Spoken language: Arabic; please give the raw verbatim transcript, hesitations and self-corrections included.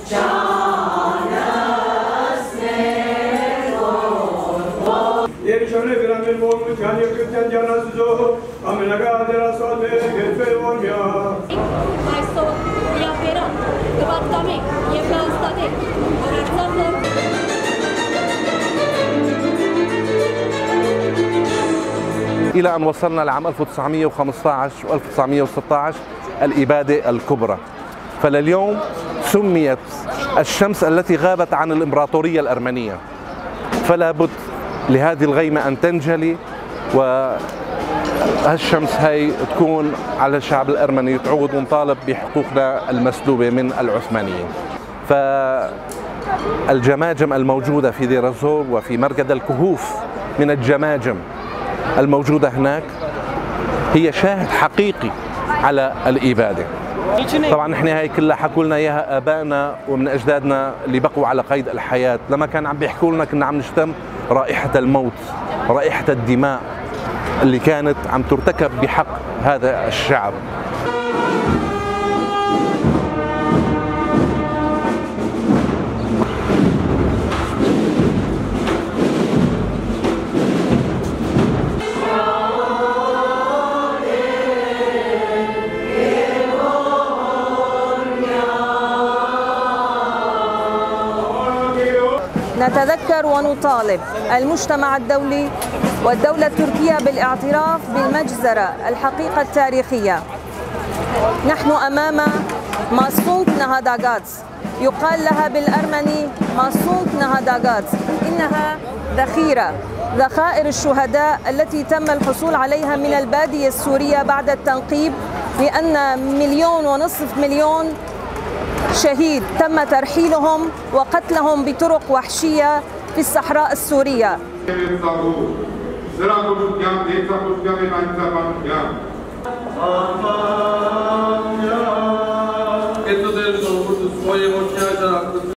إلى أن وصلنا لعام ألف وتسعمئة وخمسة عشر و ألف وتسعمئة وستة عشر الإبادة الكبرى. فلليوم سميت الشمس التي غابت عن الإمبراطورية الأرمنية، فلا بد لهذه الغيمة أن تنجلي، وهالشمس هي تكون على الشعب الأرمني تعود ونطالب بحقوقنا المسلوبة من العثمانيين. فالجماجم الموجودة في دير الزور وفي مرقد الكهوف من الجماجم الموجودة هناك هي شاهد حقيقي على الإبادة. طبعا نحن هاي كلها حكوا لنا اياها ابائنا ومن اجدادنا اللي بقوا على قيد الحياة، لما كان عم بيحكوا لنا كنا عم نشتم رائحة الموت، رائحة الدماء اللي كانت عم ترتكب بحق هذا الشعب. نتذكر ونطالب المجتمع الدولي والدولة التركية بالاعتراف بالمجزرة الحقيقة التاريخية. نحن أمام ماسونك نهاداغاتس، يقال لها بالأرمني ماسونك نهاداغاتس، إنها ذخيرة، ذخائر الشهداء التي تم الحصول عليها من البادية السورية بعد التنقيب، لأن مليون ونصف مليون شهيد تم ترحيلهم وقتلهم بطرق وحشية في الصحراء السورية. Sıra konuşken, değilse konuşken ve ben size konuşken.